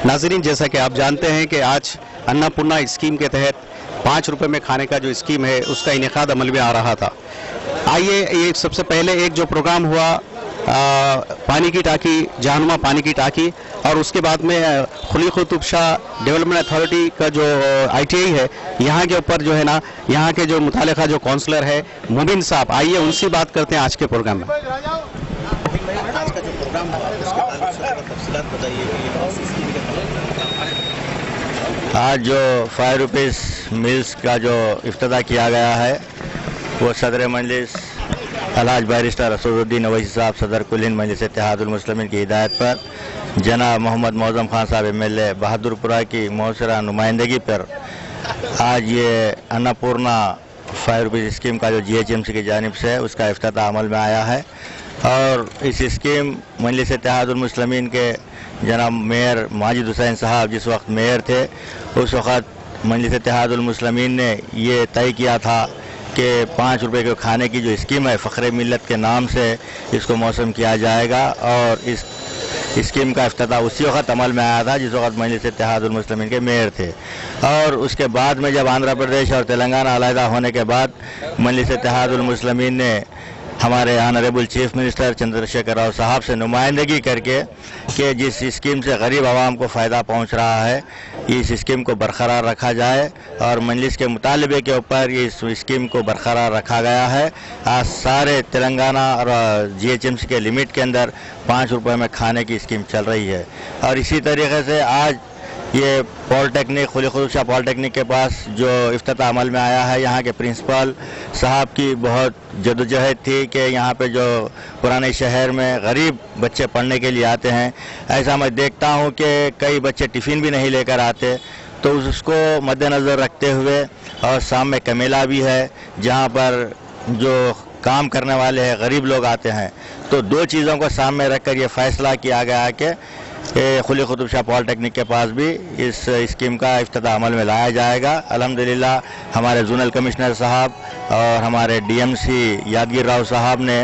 नाज़रीन, जैसा कि आप जानते हैं कि आज अन्नपूर्णा स्कीम के तहत 5 रुपए में खाने का जो स्कीम है उसका इनेकाद अमल में आ रहा था। आइए, ये सबसे पहले एक जो प्रोग्राम हुआ पानी की टाँकी, जहानुमा पानी की टाँकी, और उसके बाद में खुली कुतुब शाह डेवलपमेंट अथॉरिटी का जो ITI है, यहाँ के ऊपर जो है ना, यहाँ के जो मुतालिका जो काउंसलर है मुबिन साहब, आइए उनसे बात करते हैं आज के प्रोग्राम में। आज का जो प्रोग्राम हुआ उसके ताल्लुक से तफसीलात बताइए कि आज जो 5 रुपीज़ मील्स का जो इफ्तिताह किया गया है वो सदर मजलिस अलहाज बैरिस्टर असदुद्दीन अवैसी साहब सदर कुल हिंद मजलिस इत्तेहादुल मुस्लिमीन की हिदायत पर जनाब मोहम्मद मौज़म खान साहब MLA बहादुरपुरा की मौसरा नुमाइंदगी पर आज ये अन्नपूर्णा 5 रुपीज़ स्कीम का जो GHMC की जानिब से है उसका इफ्तिताह अमल में आया है। और इस स्कीम मजलिस इत्तेहादुल मुस्लिमीन के जनाब मेयर माजिद हुसैन साहब जिस वक्त मेयर थे, उस वक्त मजलिस इत्तेहादुल मुस्लिमीन ने ये तय किया था कि 5 रुपए के खाने की जो स्कीम है फ़ख्रे मिल्लत के नाम से इसको मौसम किया जाएगा। और इस स्कीम का इफ्तिताह उसी वक्त अमल में आया था जिस वक्त मजलिस इत्तेहादुल मुस्लिमीन के मेयर थे। और उसके बाद में जब आंध्र प्रदेश और तेलंगाना अलहदा होने के बाद मजलिस इत्तेहादुल मुस्लिमीन ने हमारे honourable chief minister Chandrashekhar Rao साहब से नुमाइंदगी करके कि जिस स्कीम से गरीब आवाम को फ़ायदा पहुंच रहा है इस स्कीम को बरकरार रखा जाए, और मजलिस के मुतालबे के ऊपर इस स्कीम को बरकरार रखा गया है। आज सारे तेलंगाना और GHMC के लिमिट के अंदर 5 रुपए में खाने की स्कीम चल रही है। और इसी तरीके से आज ये पॉलिटेक्निक खुली कुतुब शाह पॉलिटेक्निक के पास जो इफ्तिताह अमल में आया है, यहाँ के प्रिंसिपल साहब की बहुत जदोजहद थी कि यहाँ पे जो पुराने शहर में गरीब बच्चे पढ़ने के लिए आते हैं, ऐसा मैं देखता हूँ कि कई बच्चे टिफ़िन भी नहीं लेकर आते, तो उसको मद्देनज़र रखते हुए और शाम में कमेला भी है जहाँ पर जो काम करने वाले हैं गरीब लोग आते हैं। तो दो चीज़ों को सामने रखकर ये फ़ैसला किया गया कि खुली कुतुब शाह पॉलिटेक्निक के पास भी इस स्कीम का इफ्तिताह अमल में लाया जाएगा। अल्हम्दुलिल्लाह हमारे जोनल कमिश्नर साहब और हमारे DMC यादगीर राव साहब ने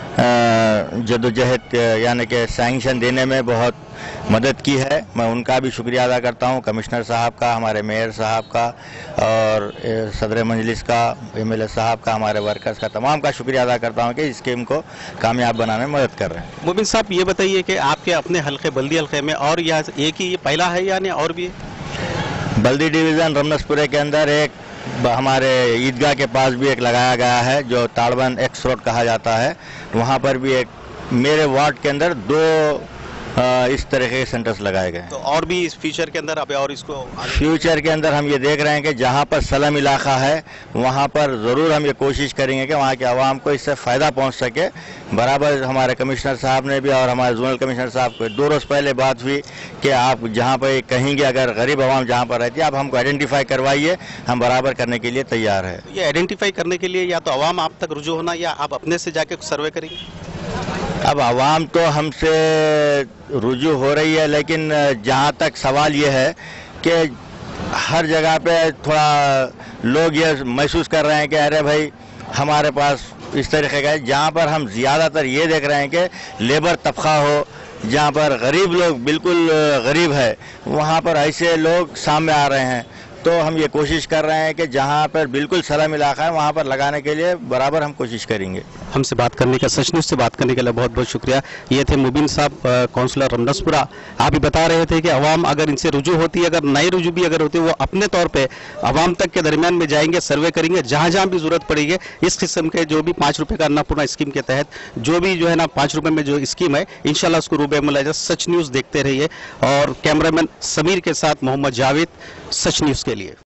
जदोजहद यानी कि सैंक्शन देने में बहुत मदद की है। मैं उनका भी शुक्रिया अदा करता हूं, कमिश्नर साहब का, हमारे मेयर साहब का और सदर मजलिस का, MLA साहब का, हमारे वर्कर्स का, तमाम का शुक्रिया अदा करता हूं कि इस स्कीम को कामयाब बनाने में मदद कर रहे हैं। मुबिन साहब, ये बताइए कि आपके अपने हल्के बल्दी हल्के में और यह एक ही ये पहला है यानी और भी बल्दी डिवीज़न रमनसपुरे के अंदर एक हमारे ईदगाह के पास भी एक लगाया गया है जो ताड़बन X रोड कहा जाता है, वहाँ पर भी एक मेरे वार्ड के अंदर 2 इस तरह के सेंटर्स लगाए गए। तो और भी इस फ्यूचर के अंदर और इसको फ्यूचर के अंदर हम ये देख रहे हैं कि जहाँ पर स्लम इलाका है वहाँ पर ज़रूर हम ये कोशिश करेंगे कि वहाँ के आवाम को इससे फ़ायदा पहुँच सके। बराबर हमारे कमिश्नर साहब ने भी और हमारे जोनल कमिश्नर साहब को 2 रोज़ पहले बात हुई कि आप जहाँ पर कहेंगे अगर गरीब आवाम जहाँ पर रहती है आप हमको आइडेंटिफाई करवाइए, हम बराबर करने के लिए तैयार है। ये आइडेंटिफाई करने के लिए या तो आवाम आप तक रुजू होना या आप अपने से जाके सर्वे करेंगे? अब आवाम तो हमसे रुजू हो रही है, लेकिन जहाँ तक सवाल ये है कि हर जगह पे थोड़ा लोग ये महसूस कर रहे हैं कि अरे भाई हमारे पास इस तरीके का है, जहाँ पर हम ज़्यादातर ये देख रहे हैं कि लेबर तबका हो, जहाँ पर गरीब लोग बिल्कुल गरीब है वहाँ पर ऐसे लोग सामने आ रहे हैं। तो हम ये कोशिश कर रहे हैं कि जहाँ पर बिल्कुल सलाम इलाका है वहाँ पर लगाने के लिए बराबर हम कोशिश करेंगे। हमसे बात करने का, सच न्यूज़ से बात करने के लिए बहुत बहुत शुक्रिया। ये थे मुबिन साहब, काउंसलर रमनसपुरा। आप भी बता रहे थे कि अवाम अगर इनसे रुजू होती है, अगर नई रुजू भी अगर होती है, वो अपने तौर पे अवाम तक के दरमियान में जाएंगे, सर्वे करेंगे, जहाँ जहाँ भी जरूरत पड़ेगी इस किस्म के जो भी 5 रुपये का अन्नपूर्णा स्कीम के तहत जो भी जो है ना 5 रुपये में जो स्कीम है, इंशाल्लाह उसको रूबे में लाया। सच न्यूज़ देखते रहिए। और कैमरामैन समीर के साथ मोहम्मद जावेद, सच न्यूज़ के लिए।